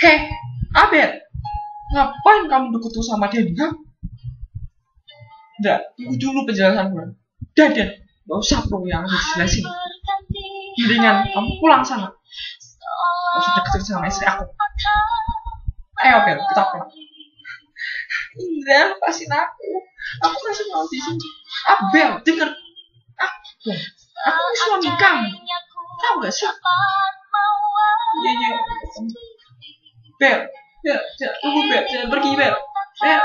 Heh, Abel, ngapain kamu deket sama dia? Enggak, tunggu dulu penjelasan gue. Dan, gak usah bro yang harus dijelasin. Mendingan kamu pulang sana. Gak usah deket sama istri aku. Ayo Abel, kita pulang. Indra, lepasin aku. Aku masih mau di sini. Abel, denger. Aku ini suami kamu. Tahu gak sih? Iya. Bel, tunggu Bel, jangan pergi Bel. Bel.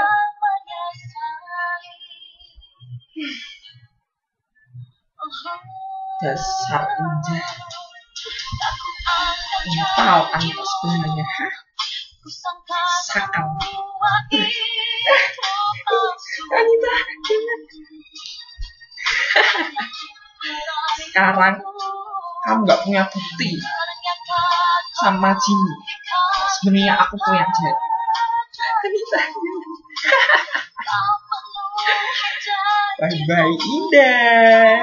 Dasar Indah. Kamu tahu Anita sebenarnya, hah? Sakal. Anita, jangan. Sekarang kamu gak punya bukti sama Jimmy. Sebenarnya aku tuh yang jahat. Anita, bye-bye Indah.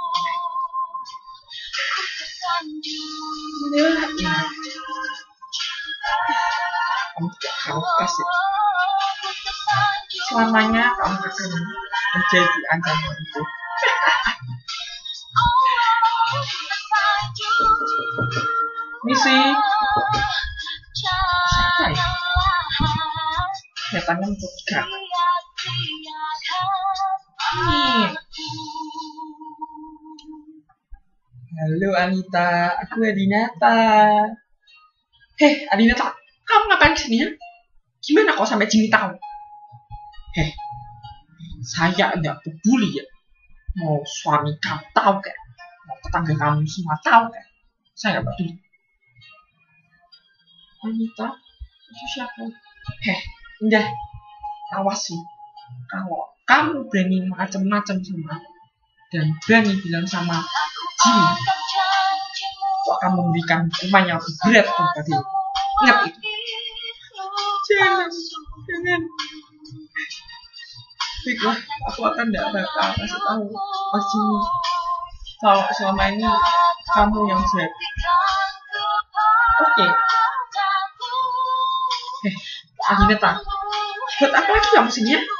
Kamu tidak harus kasih. Selamanya kamu akan menjadi ancamanku. Misi. Siapa ya? Kelihatannya mencurigakan. Halo Anita, aku Adinata. Heh, Adinata, kamu ngapain kesini ya? Gimana kau sampai Jimmy tahu? Heh, saya tidak peduli ya. Mau suami kamu tahu kan? Mau tetangga kamu semua tahu kan? Saya nggak peduli. Anita, itu siapa? Heh, Indah, awas sih. Kalau kamu berani macam-macam sama aku dan berani bilang sama Jimmy, aku akan memberikan hukuman yang lebih berat kepada dia. Ingat itu. Jangan. Baiklah, aku akan tidak bakal kasih tahu Mas Jimmy kalau selama ini kamu yang jahat. Oke. Anita, buat apa lagi kamu sini ya?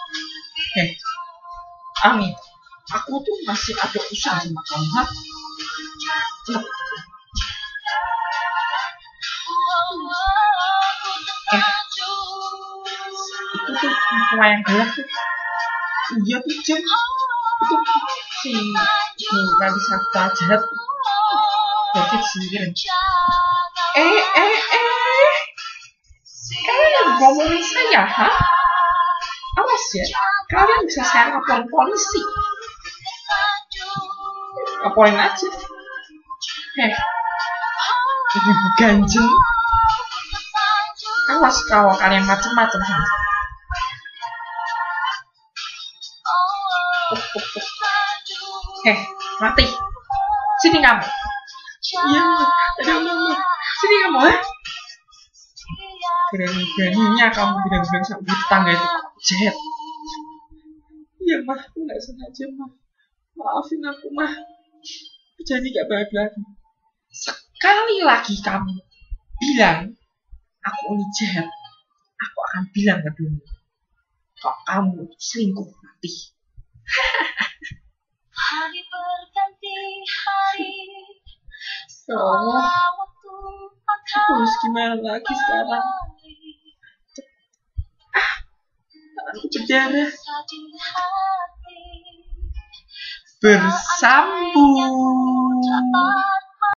Ami, aku tuh masih ada usaha sama kamu, ha? Itu tuh semua yang gelap tuh. Iya tuh Jim. Itu si Nalisata jahat. David sendiri. Ngomongin saya, ha? Awas ya, kalian bisa saya laporin polisi. Laporin aja. Ibu ganjeng. Awas kalau kalian macem-macem sama saya. Mati. Sini kamu. Iya, ada mama. Sini kamu, ha? Berani-beraninya kamu bilang-bilang sama tetangga itu jahat. Iya mah, aku gak sengaja mah. Maafin aku mah. Jadi gak balik lagi. Sekali lagi kamu bilang aku ini jahat, aku akan bilang ke dunia kalau kamu itu selingkuh mati. Hari berganti hari. Oh, aku harus gimana lagi sekarang? Aku berdarah. Bersambung.